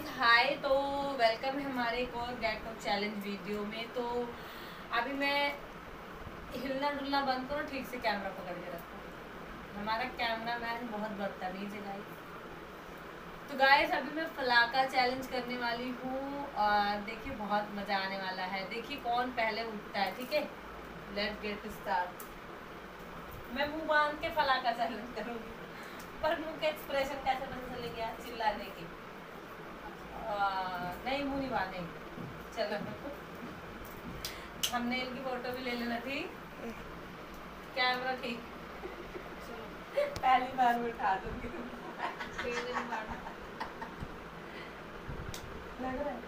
हाय। तो वेलकम है हमारे एक और गेट ऑफ चैलेंज वीडियो में। तो अभी मैं हिलना डुलना बंद करो, ठीक से कैमरा पकड़ के रखो। हमारा कैमरा मैन बहुत बदतमीज है गाइस। तो गाइस अभी मैं फलाका चैलेंज करने वाली हूँ और देखिए बहुत मजा आने वाला है। देखिए कौन पहले उठता है, ठीक है। Let's get start. मैं मुंह बांध के फलाका चैलेंज करूँगी, पर मुंह के एक्सप्रेशन कैसे पता चलेगा चिल्लाने की। नहीं मुंह नहीं बांधेंगे। चलो हमने इनकी फोटो भी ले लेना थी। कैमरा ठीक पहली बार में उठा दूंगी लग रहा है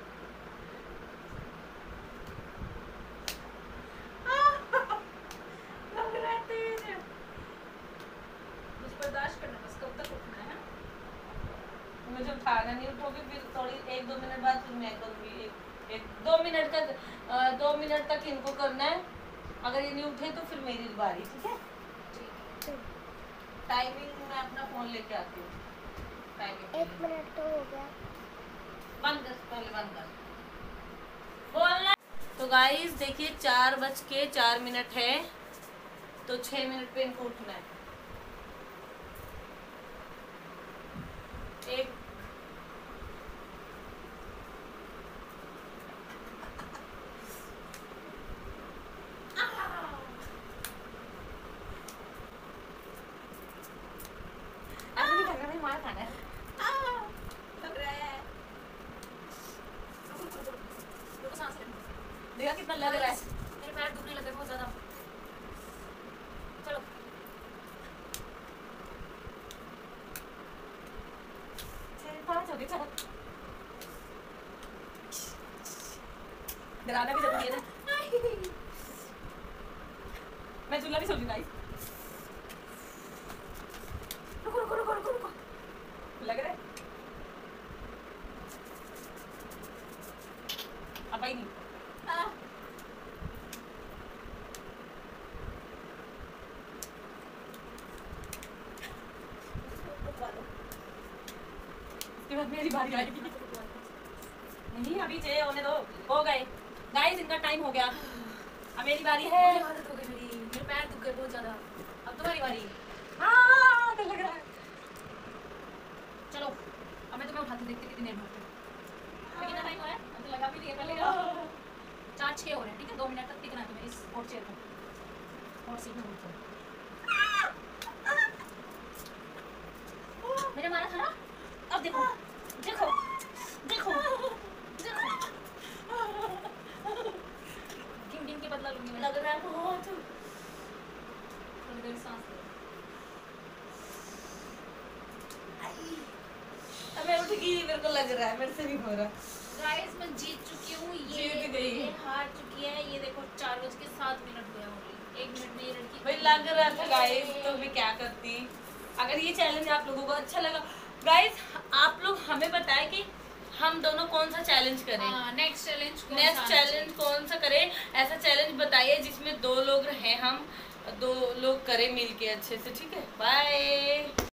लग रहा है तेज है। कुछ बर्दाश्त करना, बस कब तक उठना है। मुझे उठाना नहीं, उठोगी फिर थोड़ी 1-2 मिनट बाद फिर मैं करूँगी। 1-2 मिनट का 2 मिनट तक इनको करना है। अगर ये नहीं उठे तो फिर मेरी बारी, ठीक है। टाइमिंग मैं अपना फोन लेके आती हूँ। टाइमिंग 1 मिनट तो हो गया। बंद कर, पहले बंद कर बोलना। तो गाइस देखिए 4:04 है, तो 6 मिनट पे इनको उठना है। एक मार खाना है। लग रहा है। रुको, सांस लेने दो। देखा कितना लग रहा है। मेरे पैर दुखने लगे बहुत ज्यादा। चलो पाँच हो गए, चलो। डराना भी जरूरी है ना। मैं चूल्हा भी सोच रही। रुको रुको रुको रुको रुको, लग रहा है अब आई नहीं। इसके बाद मेरी बारी आएगी। नहीं अभी चाहिए, होने दो। हो गए गाइस, इनका टाइम हो गया। अब मेरी बारी है। आदत हो गई मेरे पैर दुख गए बहुत ज्यादा। अब तुम्हारी बारी। तो लग रहा है। चलो अब मैं तुम्हें उठाती हूँ, देखते कितनी देर में उठते हो। कितना टाइम हो रहा है? अब तो लगा भी नहीं है पहले। 4-6 हो रहे हैं, ठीक है। 2 मिनट तक टिकना है तुम्हें इस हॉट चेयर पर, हॉट सीट में बैठो। मैंने मारा था ना, अब देखो देखो देखो देखो। गिन के बदला लूंगी मैं। लग रहा है बहुत। थोड़ी देर सांस लो। अब मैं उठ गई, मेरे को लग रहा है मेरे से नहीं हो रहा। गाइस मैं जीत चुकी हूँ। जीत गई। ये हार चुकी है। ये देखो 4:07 हुए होंगे। 1 मिनट में ये लड़की भाई लग रहा था गाइस, तो मैं क्या करती। अगर ये चैलेंज आप लोगों को अच्छा लगा गाइस, आप लोग हमें बताएं कि हम दोनों कौन सा चैलेंज करें। नेक्स्ट चैलेंज कौन सा करें। ऐसा चैलेंज बताइए जिसमें 2 लोग रहें, हम 2 लोग करें मिलके अच्छे से, ठीक है। बाय।